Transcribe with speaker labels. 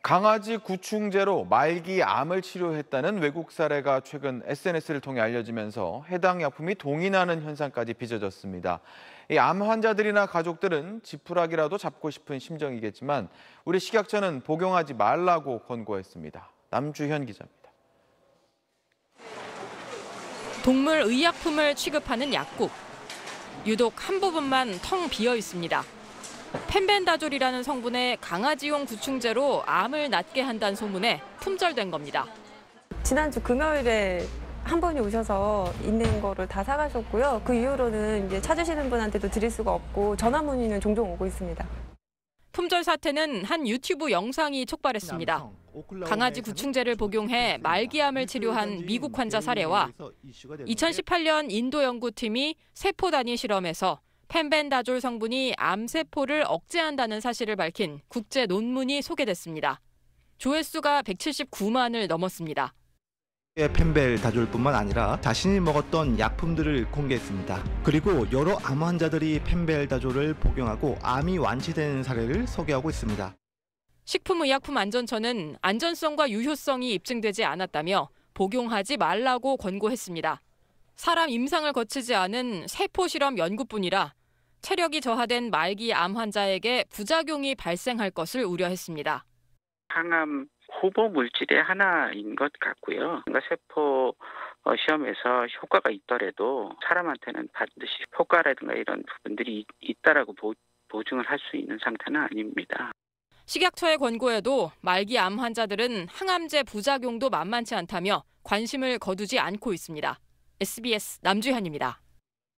Speaker 1: 강아지 구충제로 말기 암을 치료했다는 외국 사례가 최근 SNS를 통해 알려지면서 해당 약품이 동인하는 현상까지 빚어졌습니다. 이 암 환자들이나 가족들은 지푸라기라도 잡고 싶은 심정이겠지만 우리 식약처는 복용하지 말라고 권고했습니다. 남주현 기자입니다.
Speaker 2: 동물 의약품을 취급하는 약국. 유독 한 부분만 텅 비어 있습니다. 펜벤다졸이라는 성분의 강아지용 구충제로 암을 낫게 한다는 소문에 품절된 겁니다.
Speaker 3: 지난주 금요일에 한 분이 오셔서 있는 거를 다 사가셨고요. 그 이후로는 이제 찾으시는 분한테도 드릴 수가 없고 전화 문의는 종종 오고 있습니다.
Speaker 2: 품절 사태는 한 유튜브 영상이 촉발했습니다. 강아지 구충제를 복용해 말기암을 치료한 미국 환자 사례와 2018년 인도 연구팀이 세포 단위 실험에서 펜벤다졸 성분이 암세포를 억제한다는 사실을 밝힌 국제 논문이 소개됐습니다. 조회수가 179만을 넘었습니다.
Speaker 4: 펜벤다졸뿐만 아니라 자신이 먹었던 약품들을 공개했습니다. 그리고 여러 암 환자들이 펜벤다졸을 복용하고 암이 완치되는 사례를 소개하고 있습니다.
Speaker 2: 식품의약품안전처는 안전성과 유효성이 입증되지 않았다며 복용하지 말라고 권고했습니다. 사람 임상을 거치지 않은 세포 실험 연구뿐이라 체력이 저하된 말기 암 환자에게 부작용이 발생할 것을 우려했습니다.
Speaker 5: 항암 후보 물질의 하나인 것 같고요. 세포 시험에서 효과가 있더라도 사람한테는 반드시 효과라든가 이런 부분들이 있다라고 보증을 할 수 있는 상태는 아닙니다.
Speaker 2: 식약처의 권고에도 말기 암 환자들은 항암제 부작용도 만만치 않다며 관심을 거두지 않고 있습니다. SBS 남주현입니다.